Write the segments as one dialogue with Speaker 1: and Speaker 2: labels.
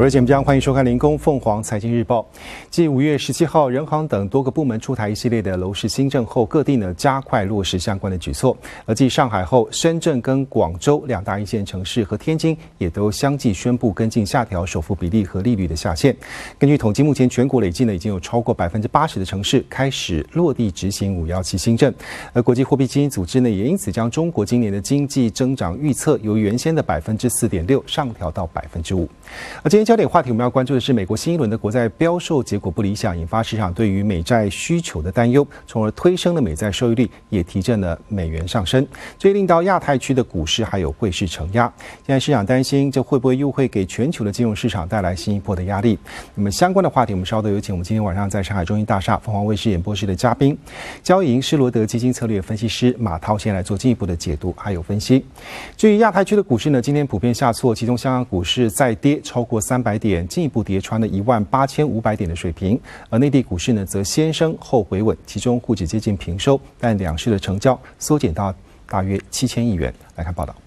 Speaker 1: 我是简江，欢迎收看《凌空凤凰财经日报》。继5月17号，人行等多个部门出台一系列的楼市新政后，各地加快落实相关的举措。而继上海后，深圳跟广州2大一线城市和天津也都相继宣布跟进下调首付比例和利率的下限。根据统计，目前全国累计已经有超过80%的城市开始落地执行517新政。而国际货币基金组织也因此将中国今年的经济增长预测由原先的4.6%上调到5%。而今天焦点话题我们要关注的是美国新一轮的国债标售结果不理想，引发市场对于美债需求的担忧，从而推升了美债收益率，也提振了美元上升，这也令到亚太区的股市还有汇市承压。现在市场担心这会不会又会给全球的金融市场带来新一波的压力？那么相关的话题，我们稍后有请我们今天晚上在上海中心大厦凤凰卫视演播室的嘉宾，交银施罗德基金策略分析师马涛先来做进一步的解读还有分析。至于亚太区的股市今天普遍下挫，其中香港股市再跌超过300点，进一步跌穿了18500点的水平，而内地股市则先升后回稳，其中沪指接近平收，但两市的成交缩减到大约7000亿元。来看报道。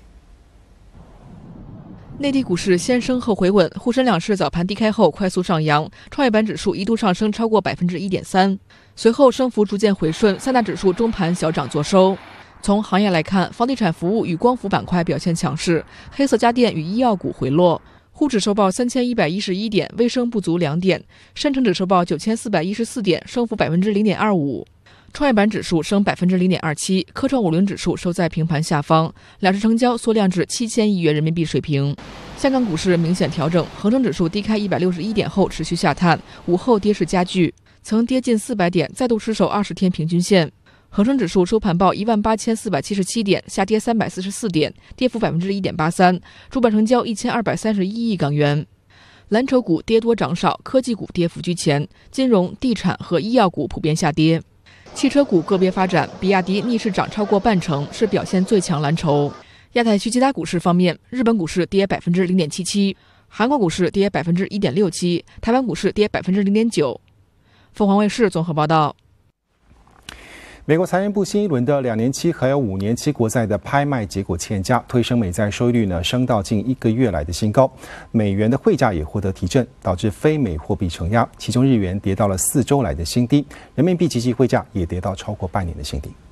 Speaker 2: 内地股市先升后回稳，沪深两市早盘低开后快速上扬，创业板指数一度上升超过1.3%，随后升幅逐渐回顺，三大指数中盘小涨作收。从行业来看，房地产服务与光伏板块表现强势，黑色家电与医药股回落。沪指收报3111点，微升不足2点；深成指收报9414点，升幅0.25%。创业板指数升0.27%，科创50指数收在平盘下方，两市成交缩量至7000亿元人民币水平。香港股市明显调整，恒生指数低开161点后持续下探，午后跌势加剧，曾跌近400点，再度失守20天平均线。恒生指数收盘报18477点，下跌344点，跌幅1.83%，主板成交1231亿港元。蓝筹股跌多涨少，科技股跌幅居前，金融、地产和医药股普遍下跌。汽车股个别发展，比亚迪逆势涨超过半成，是表现最强蓝筹。亚太区其他股市方面，日本股市跌0.77%，韩国股市跌1.67%，台湾股市跌0.9%。凤凰卫视综合报道。
Speaker 1: 美国财政部新一轮的2年期还有5年期国债的拍卖结果欠佳，推升美债收益率升到近1个月来的新高，美元的汇价也获得提振，导致非美货币承压，其中日元跌到了4周来的新低，人民币即期汇价也跌到超过半年的新低。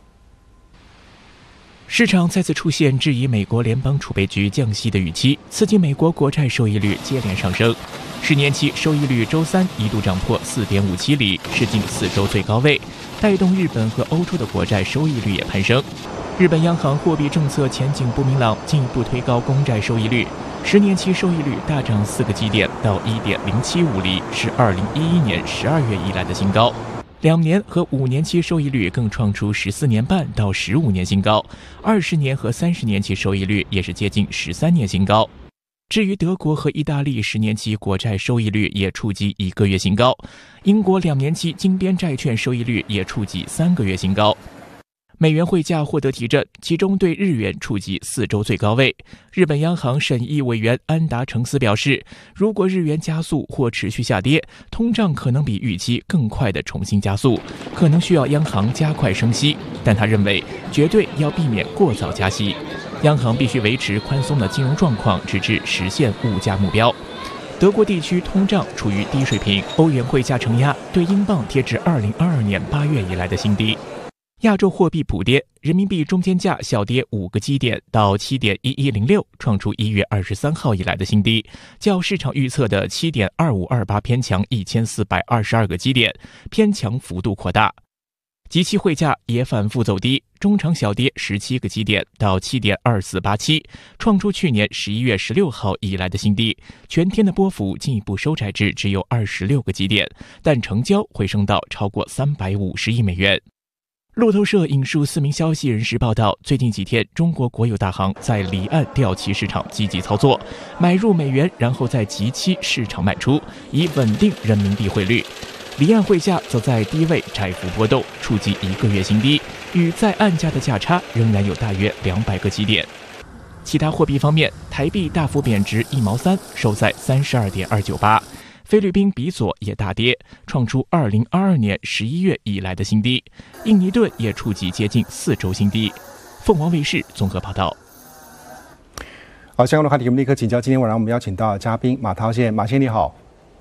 Speaker 3: 市场再次出现质疑美国联邦储备局降息的预期，刺激美国国债收益率接连上升。10年期收益率周三一度涨破4.57厘，是近4周最高位，带动日本和欧洲的国债收益率也攀升。日本央行货币政策前景不明朗，进一步推高公债收益率，10年期收益率大涨4个基点到1.075厘，是2011年12月以来的新高。2年和5年期收益率更创出14年半到15年新高，20年和30年期收益率也是接近13年新高。至于德国和意大利10年期国债收益率也触及1个月新高，英国2年期金边债券收益率也触及3个月新高。美元汇价获得提振，其中对日元触及4周最高位。日本央行审议委员安达成司表示，如果日元加速或持续下跌，通胀可能比预期更快地重新加速，可能需要央行加快升息，但他认为绝对要避免过早加息。央行必须维持宽松的金融状况，直至实现物价目标。德国地区通胀处于低水平，欧元汇价承压，对英镑贴至2022年8月以来的新低。亚洲货币普跌，人民币中间价小跌5个基点到7.1106，创出1月23号以来的新低，较市场预测的7.2528偏强1422个基点，偏强幅度扩大。即期汇价也反复走低，中场小跌17个基点到7.2487，创出去年11月16号以来的新低，全天的波幅进一步收窄至只有26个基点，但成交回升到超过350亿美元。路透社引述4名消息人士报道，最近几天中国国有大行在离岸调期市场积极操作，买入美元，然后在即期市场卖出，以稳定人民币汇率。离岸汇价则在低位窄幅波动，触及1个月新低，与在岸价的价差仍然有大约200个基点。其他货币方面，台币大幅贬值1毛3，收在32.298。菲律宾比索也大跌，创出2022年11月以来的新低。印尼盾也触及接近4周新低。凤凰卫视综合报道。
Speaker 1: 好，相关的话题我们立刻请教今天晚上我们邀请到的嘉宾马涛先，马先你好。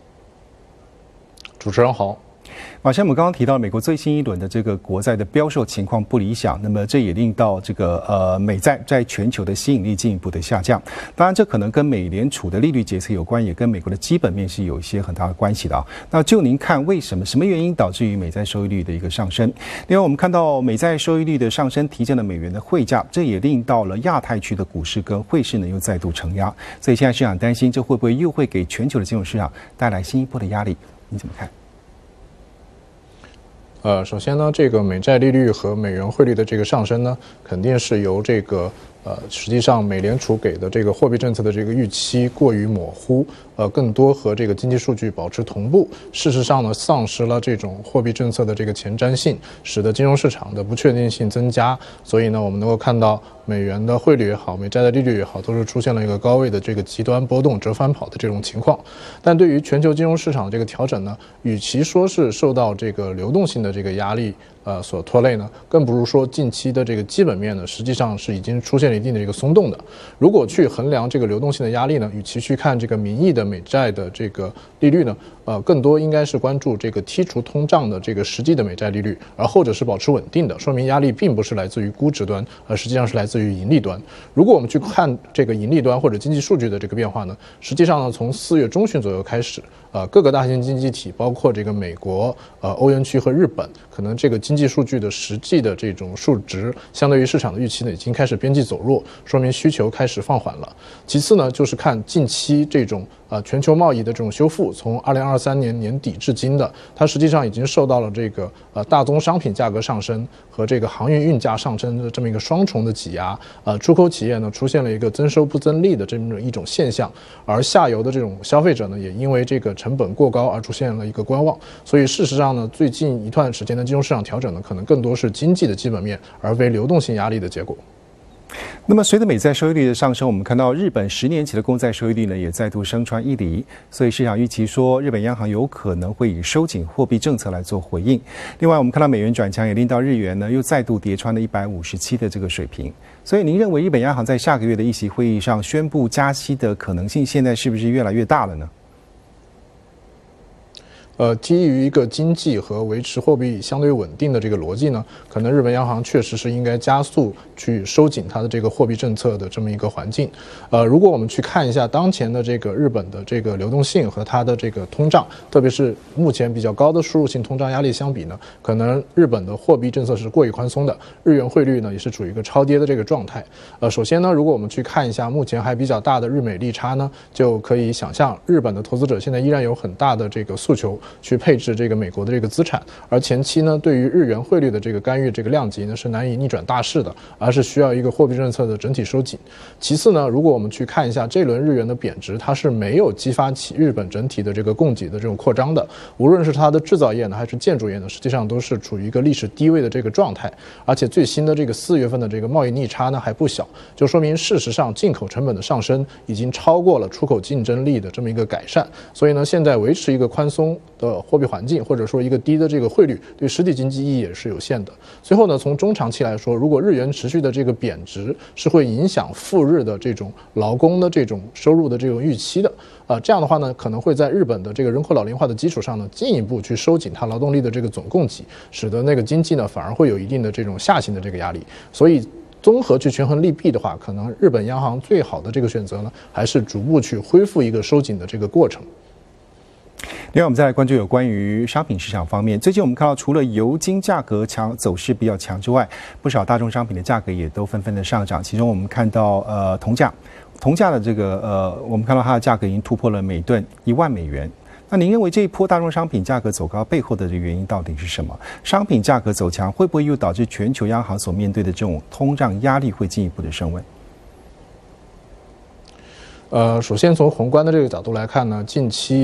Speaker 4: 主持人好。
Speaker 1: 马先，我们刚刚提到美国最新一轮的这个国债的标售情况不理想，那么这也令到这个美债在全球的吸引力进一步的下降。当然，这可能跟美联储的利率决策有关，也跟美国的基本面是有一些很大的关系的啊。那就您看，为什么什么原因导致于美债收益率的一个上升？另外，我们看到美债收益率的上升提振了美元的汇价，这也令到了亚太区的股市跟汇市呢又再度承压。所以现在市场担心，这会不会又会给全球的金融市场带来新一波的压力？你怎么看？
Speaker 4: 首先呢，这个美债利率和美元汇率的这个上升呢，肯定是由这个实际上美联储给的这个货币政策的这个预期过于模糊，更多和这个经济数据保持同步。事实上呢，丧失了这种货币政策的这个前瞻性，使得金融市场的不确定性增加。所以呢，我们能够看到美元的汇率也好，美债的利率也好，都是出现了一个高位的这个极端波动、折返跑的这种情况。但对于全球金融市场这个调整呢，与其说是受到这个流动性的这个压力所拖累呢，更不如说近期的这个基本面呢，实际上是已经出现了一定的这个松动的。如果去衡量这个流动性的压力呢，与其去看这个名义的美债的这个利率呢，更多应该是关注这个剔除通胀的这个实际的美债利率，而后者是保持稳定的，说明压力并不是来自于估值端，而实际上是来自于盈利端。如果我们去看这个盈利端或者经济数据的这个变化呢，实际上呢，从4月中旬左右开始，各个大型经济体，包括这个美国、欧元区和日本，可能这个经济数据的实际的这种数值，相对于市场的预期呢，已经开始边际走弱，说明需求开始放缓了。其次呢，就是看近期这种全球贸易的这种修复，从2023年年底至今的，它实际上已经受到了这个大宗商品价格上升和这个航运运价上升的这么一个双重的挤压，出口企业呢出现了一个增收不增利的这么一种现象，而下游的这种消费者呢，也因为这个成本过高而出现了一个观望。所以事实上呢，最近一段时间的金融市场调整呢，可能更多是经济的基本面，而非流动性压力的结果。
Speaker 1: 那么，随着美债收益率的上升，我们看到日本10年期的公债收益率呢也再度升穿1厘，所以市场预期说日本央行有可能会以收紧货币政策来做回应。另外，我们看到美元转强也令到日元呢又再度跌穿了157的这个水平。所以，您认为日本央行在下个月的议息会议上宣布加息的可能性，现在是不是越来越大了呢？
Speaker 4: 基于一个经济和维持货币相对稳定的这个逻辑呢，可能日本央行确实是应该加速去收紧它的这个货币政策的这么一个环境。如果我们去看一下当前的这个日本的这个流动性和它的这个通胀，特别是目前比较高的输入性通胀压力相比呢，可能日本的货币政策是过于宽松的，日元汇率呢也是处于一个超跌的这个状态。首先呢，如果我们去看一下目前还比较大的日美利差呢，就可以想象日本的投资者现在依然有很大的这个诉求去配置这个美国的这个资产，而前期呢，对于日元汇率的这个干预这个量级呢是难以逆转大势的，而是需要一个货币政策的整体收紧。其次呢，如果我们去看一下这轮日元的贬值，它是没有激发起日本整体的这个供给的这种扩张的，无论是它的制造业呢还是建筑业呢，实际上都是处于一个历史低位的这个状态，而且最新的这个4月份的这个贸易逆差呢还不小，就说明事实上进口成本的上升已经超过了出口竞争力的这么一个改善。所以呢，现在维持一个宽松的货币环境，或者说一个低的这个汇率，对实体经济意义也是有限的。最后呢，从中长期来说，如果日元持续的这个贬值，是会影响赴日的这种劳工的这种收入的这种预期的。这样的话呢，可能会在日本的这个人口老龄化的基础上呢，进一步去收紧它劳动力的这个总供给，使得那个经济呢反而会有一定的这种下行的这个压力。所以综合去权衡利弊的话，可能日本央行最好的这个选择呢，还是逐步去恢复一个收紧的这个过程。
Speaker 1: 另外，我们再来关注有关于商品市场方面。最近我们看到，除了油金价格走势比较强之外，不少大宗商品的价格也都纷纷的上涨。其中我们看到铜价的这个我们看到它的价格已经突破了每吨1万美元。那您认为这一波大宗商品价格走高背后的原因到底是什么？商品价格走强会不会又导致全球央行所面对的这种通胀压力会进一步的升温？
Speaker 4: 首先从宏观的这个角度来看呢，近期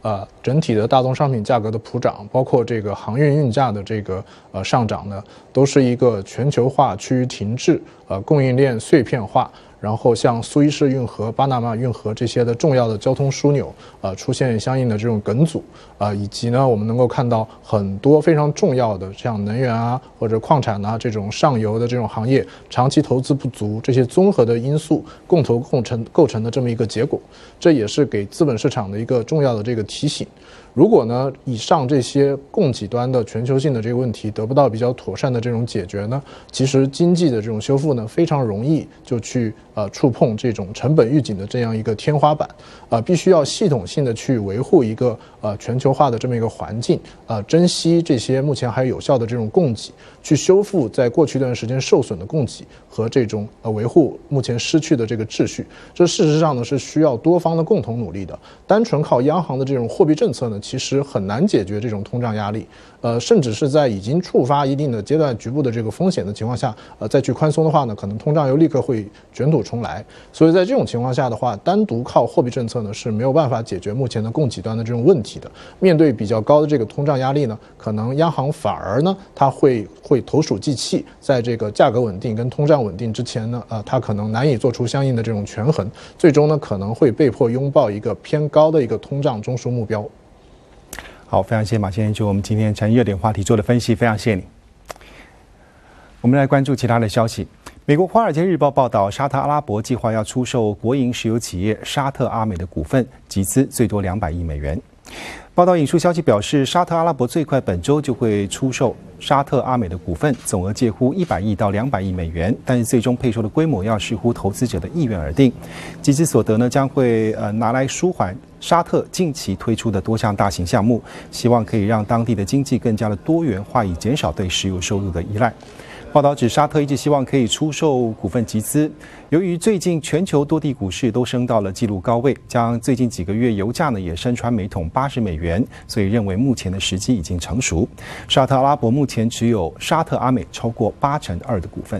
Speaker 4: 整体的大宗商品价格的普涨，包括这个航运运价的这个上涨呢，都是一个全球化趋于停滞，供应链碎片化。然后像苏伊士运河、巴拿马运河这些的重要的交通枢纽，出现相应的这种梗阻，以及呢，我们能够看到很多非常重要的像能源啊或者矿产啊这种上游的这种行业长期投资不足，这些综合的因素共构成的这么一个结果，这也是给资本市场的一个重要的这个提醒。如果呢，以上这些供给端的全球性的这个问题得不到比较妥善的这种解决呢，其实经济的这种修复呢，非常容易就去触碰这种成本预警的这样一个天花板，必须要系统性的去维护一个全球化的这么一个环境，珍惜这些目前还有效的这种供给，去修复在过去一段时间受损的供给和这种维护目前失去的这个秩序。这事实上呢是需要多方的共同努力的，单纯靠央行的这种货币政策呢，其实很难解决这种通胀压力，甚至是在已经触发一定的阶段局部的这个风险的情况下，再去宽松的话呢，可能通胀又立刻会卷土重来。所以在这种情况下的话，单独靠货币政策呢是没有办法解决目前的供给端的这种问题的。面对比较高的这个通胀压力呢，可能央行反而呢，它会投鼠忌器，在这个价格稳定跟通胀稳定之前呢，它可能难以做出相应的这种权衡，最终呢可能会被迫拥抱一个偏高的一个通胀中枢目标。
Speaker 1: 好，非常谢谢马先生就我们今天产业热点话题做的分析，非常谢谢你。我们来关注其他的消息。美国《华尔街日报》报道，沙特阿拉伯计划要出售国营石油企业沙特阿美的股份，集资最多200亿美元。报道引述消息表示，沙特阿拉伯最快本周就会出售沙特阿美的股份，总额介乎100亿到200亿美元，但是最终配售的规模要视乎投资者的意愿而定。集资所得呢，将会拿来舒缓沙特近期推出的多项大型项目，希望可以让当地的经济更加的多元化，以减少对石油收入的依赖。报道指，沙特一直希望可以出售股份集资，由于最近全球多地股市都升到了纪录高位，将最近几个月油价呢也升穿每桶80美元，所以认为目前的时机已经成熟。沙特阿拉伯目前持有沙特阿美超过2%的股份。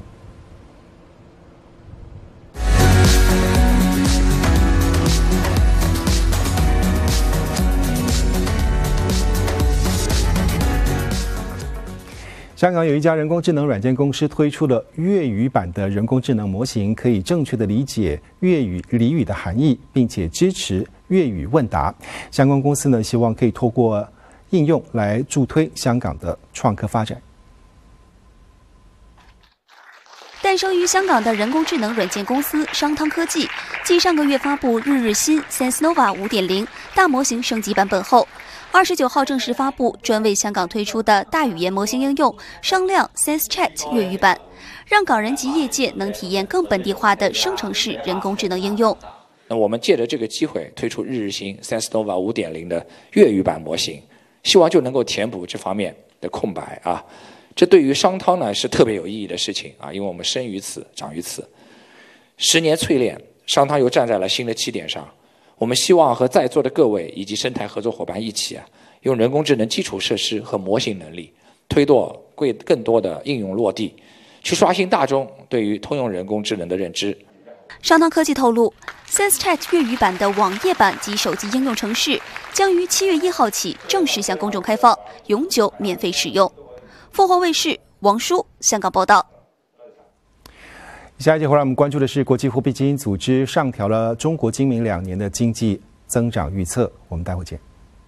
Speaker 1: 香港有一家人工智能软件公司推出了粤语版的人工智能模型，可以正确的理解粤语俚语的含义，并且支持粤语问答。相关公司呢，希望可以透过应用来助推香港的创科发展。
Speaker 5: 诞生于香港的人工智能软件公司商汤科技，继上个月发布日新 SenseNova 5.0 大模型升级版本后，29号正式发布专为香港推出的大语言模型应用商量 SenseChat 粤语版，让港人及业界能体验更本地化的生成式人工智能应用。
Speaker 6: 那我们借着这个机会推出日新 SenseNova 5.0的粤语版模型，希望就能够填补这方面的空白啊。这对于商汤呢是特别有意义的事情啊，因为我们生于此，长于此，10年淬炼，商汤又站在了新的起点上。我们希望和在座的各位以及生态合作伙伴一起用人工智能基础设施和模型能力，推动更多的应用落地，去刷新大众对于通用人工智能的认知。
Speaker 5: 商汤科技透露 ，SenseChat 粤语版的网页版及手机应用程式将于7月1号起正式向公众开放，永久免费使用。凤凰卫视王舒香港报道。
Speaker 1: 下一节回来，我们关注的是国际货币基金组织上调了中国今明2年的经济增长预测。我们待会见。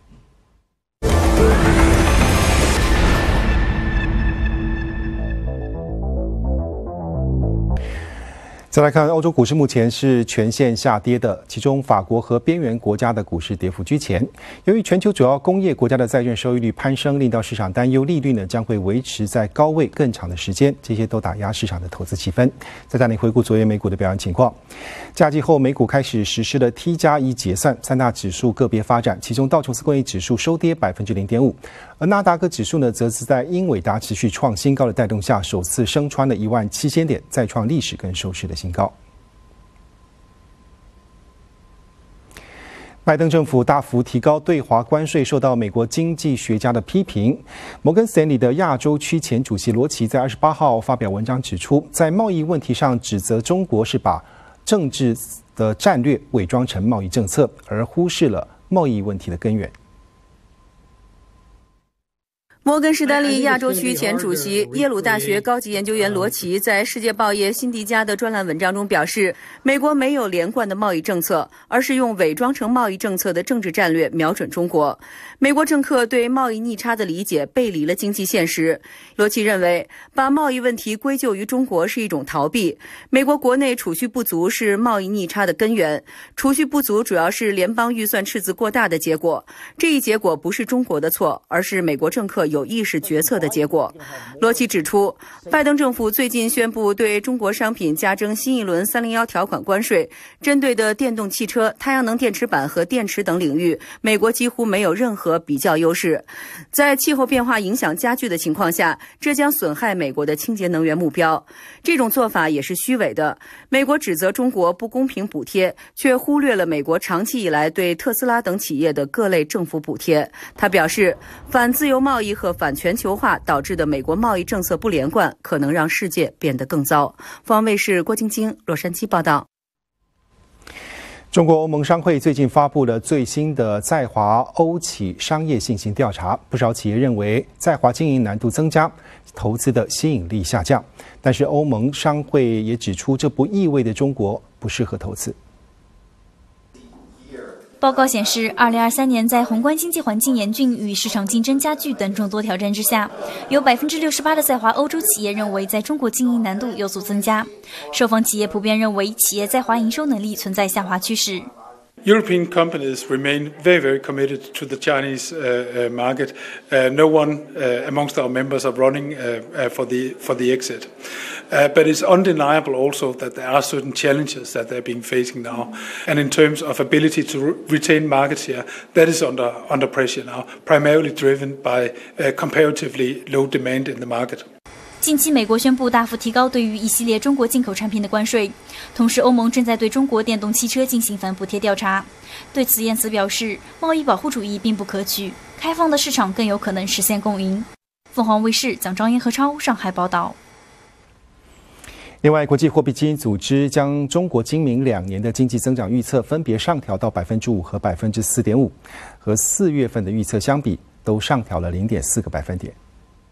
Speaker 1: 再来看欧洲股市，目前是全线下跌的，其中法国和边缘国家的股市跌幅居前。由于全球主要工业国家的债券收益率攀升，令到市场担忧利率呢将会维持在高位更长的时间，这些都打压市场的投资气氛。再带你回顾昨夜美股的表现情况。假期后，美股开始实施了 T+1 结算，三大指数个别发展，其中道琼斯工业指数收跌 0.5%， 而纳达克指数呢则是在英伟达持续创新高的带动下，首次升穿了17000点，再创历史跟收市的新高。拜登政府大幅提高对华关税，受到美国经济学家的批评。摩根斯坦利的亚洲区前主席罗奇在28号发表文章指出，在贸易问题上指责中国是把政治的战略伪装成贸易政策，而忽视了贸易问题的根源。
Speaker 7: 摩根士丹利亚洲区前主席、耶鲁大学高级研究员罗奇在《世界报业辛迪加》的专栏文章中表示，美国没有连贯的贸易政策，而是用伪装成贸易政策的政治战略瞄准中国。美国政客对贸易逆差的理解背离了经济现实。罗奇认为，把贸易问题归咎于中国是一种逃避。美国国内储蓄不足是贸易逆差的根源，储蓄不足主要是联邦预算赤字过大的结果。这一结果不是中国的错，而是美国政客有意识决策的结果。罗奇指出，拜登政府最近宣布对中国商品加征新一轮301条款关税，针对的电动汽车、太阳能电池板和电池等领域，美国几乎没有任何比较优势。在气候变化影响加剧的情况下，这将损害美国的清洁能源目标。这种做法也是虚伪的。美国指责中国不公平补贴，却忽略了美国长期以来对特斯拉等企业的各类政府补贴。他表示，反自由贸易和反全球化导致的美国贸易政策不连贯，可能让世界变得更糟。凤凰卫视郭晶晶洛杉矶报道。
Speaker 1: 中国欧盟商会最近发布了最新的在华欧企商业信心调查，不少企业认为在华经营难度增加，投资的吸引力下降。但是欧盟商会也指出，这不意味着中国不适合投资。
Speaker 8: 报告显示，2023年在宏观经济环境严峻与市场竞争加剧等众多挑战之下，有68%的在华欧洲企业认为在中国经营难度有所增加。受访企业普遍认为企业在华营收能力存在下滑趋势。
Speaker 9: European companies remain very committed to the Chinese market. No one amongst our members are running for the exit. But it's undeniable also that there are certain challenges that they're being facing now. And in terms of ability to retain market share, that is under pressure now, primarily driven by comparatively low demand in the market.
Speaker 8: 近期，美国宣布大幅提高对于一系列中国进口产品的关税，同时欧盟正在对中国电动汽车进行反补贴调查。对此，燕慈表示，贸易保护主义并不可取，开放的市场更有可能实现共赢。凤凰卫视蒋章燕、何超上海报道。
Speaker 1: 另外，国际货币基金组织将中国今明2年的经济增长预测分别上调到5%和4.5%，和4月份的预测相比，都上调了0.4个百分点。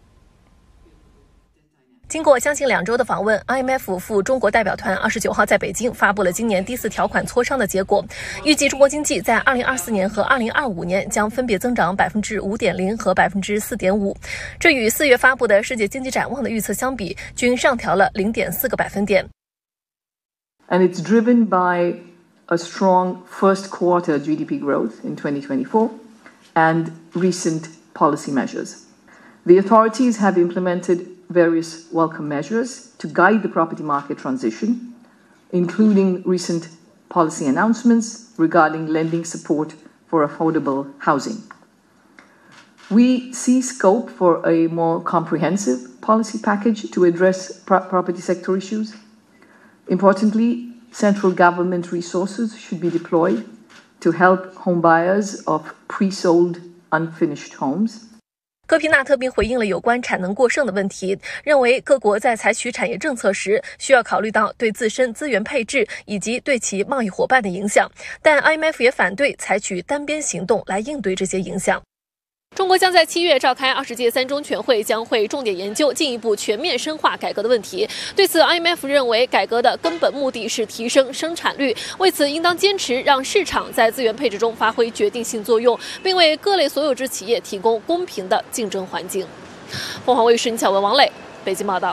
Speaker 10: 经过将近2周的访问 ，IMF 赴中国代表团29号在北京发布了今年第4条款磋商的结果，预计中国经济在2024年和2025年将分别增长5.0%和4.5%，这与4月发布的世界经济展望的预测相比，均上调了0.4个百分点。
Speaker 11: And it's driven by a strong first quarter GDP growth in 2024 and recent policy measures. The authorities have implemented various welcome measures to guide the property market transition, including recent policy announcements regarding lending support for affordable housing. We see scope for a more comprehensive policy package to address property sector issues. Importantly, central government resources should be deployed to help home buyers of pre-sold unfinished homes.
Speaker 10: 戈皮纳特并回应了有关产能过剩的问题，认为各国在采取产业政策时，需要考虑到对自身资源配置以及对其贸易伙伴的影响，但 IMF 也反对采取单边行动来应对这些影响。中国将在7月召开20届3中全会，将会重点研究进一步全面深化改革的问题。对此 ，IMF 认为改革的根本目的是提升生产率，为此应当坚持让市场在资源配置中发挥决定性作用，并为各类所有制企业提供公平的竞争环境。凤凰卫视倪巧文、王磊北京报道。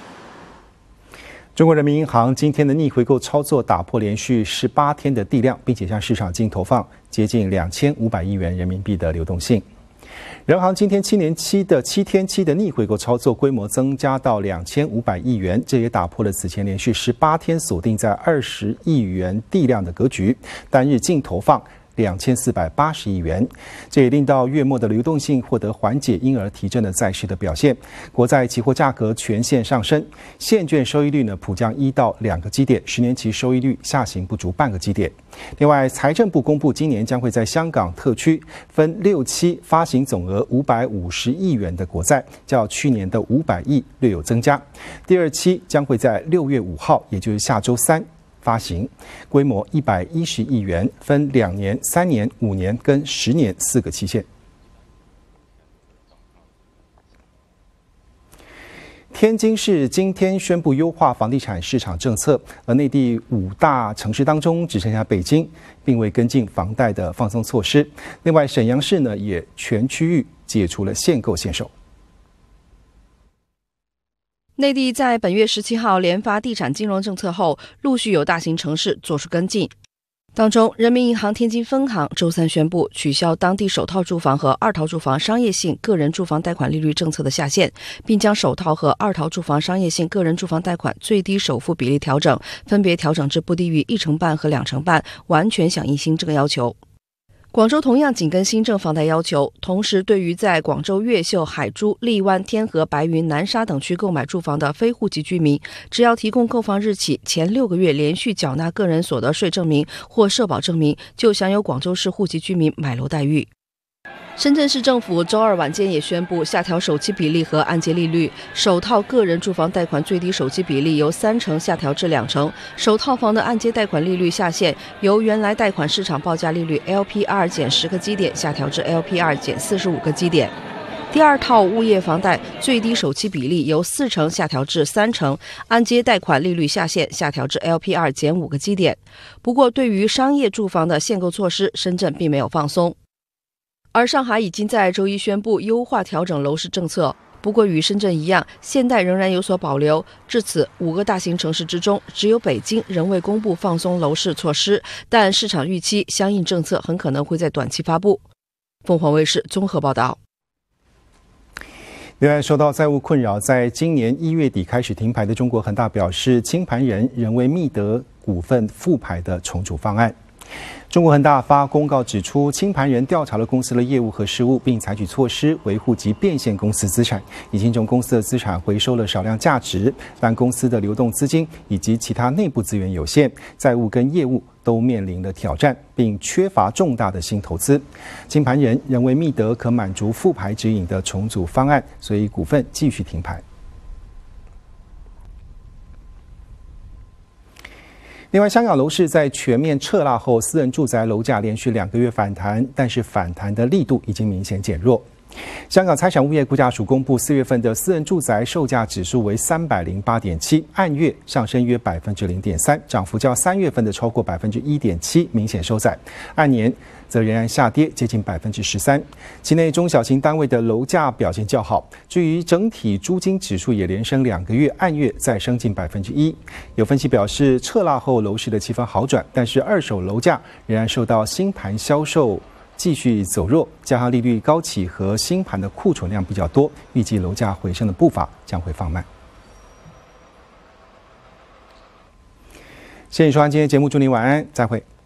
Speaker 1: 中国人民银行今天的逆回购操作打破连续18天的地量，并且向市场净投放接近2500亿元人民币的流动性。人行今天7天期的逆回购操作规模增加到2500亿元，这也打破了此前连续18天锁定在20亿元地量的格局，单日净投放2480亿元，这也令到月末的流动性获得缓解，因而提振了债市的表现。国债期货价格全线上升，现券收益率普降1到2个基点，10年期收益率下行不足半个基点。另外，财政部公布今年将会在香港特区分6期发行总额550亿元的国债，较去年的500亿略有增加。第2期将会在6月5号，也就是下周3发行，规模110亿元，分2年、3年、5年跟10年4个期限。 天津市今天宣布优化房地产市场政策，而内地5大城市当中只剩下北京，并未跟进房贷的放松措施。另外，沈阳市呢也全区域解除了限购限售。
Speaker 12: 内地在本月17号联发地产金融政策后，陆续有大型城市做出跟进。当中，人民银行天津分行周三宣布取消当地首套住房和二套住房商业性个人住房贷款利率政策的下限，并将首套和二套住房商业性个人住房贷款最低首付比例调整，分别调整至不低于1成半和2成半，完全响应新政要求。广州同样紧跟新政房贷要求，同时对于在广州越秀、海珠、荔湾、天河、白云、南沙等区购买住房的非户籍居民，只要提供购房日起前6个月连续缴纳个人所得税证明或社保证明，就享有广州市户籍居民买楼待遇。深圳市政府周二晚间也宣布下调首期比例和按揭利率，首套个人住房贷款最低首期比例由3成下调至2成，首套房的按揭贷款利率下限由原来贷款市场报价利率 LPR 减10个基点下调至 LPR 减45个基点。第二套物业房贷最低首期比例由4成下调至3成，按揭贷款利率下限下调至 LPR 减5个基点。不过，对于商业住房的限购措施，深圳并没有放松。而上海已经在周一宣布优化调整楼市政策，不过与深圳一样，现代仍然有所保留。至此，5个大型城市之中，只有北京仍未公布放松楼市措施，但市场预期相应政策很可能会在短期发布。凤凰卫视综合报道。
Speaker 1: 另外，受到债务困扰，在今年1月底开始停牌的中国恒大表示，清盘人仍为密德股份复牌的重组方案。中国恒大发公告指出，清盘人调查了公司的业务和事务，并采取措施维护及变现公司资产，已经从公司的资产回收了少量价值，但公司的流动资金以及其他内部资源有限，债务跟业务都面临了挑战，并缺乏重大的新投资。清盘人认为密德可满足复牌指引的重组方案，所以股份继续停牌。另外，香港楼市在全面撤辣后，私人住宅楼价连续2个月反弹，但是反弹的力度已经明显减弱。香港财产物业估价署公布4月份的私人住宅售价指数为308.7，按月上升约0.3%，涨幅较3月份的超过1.7%明显收窄，按年则仍然下跌接近13%。期内中小型单位的楼价表现较好，至于整体租金指数也连升2个月，按月再升近1%。有分析表示，撤辣后楼市的气氛好转，但是二手楼价仍然受到新盘销售继续走弱，加上利率高企和新盘的库存量比较多，预计楼价回升的步伐将会放慢。谢谢收看今天节目，祝您晚安，再会。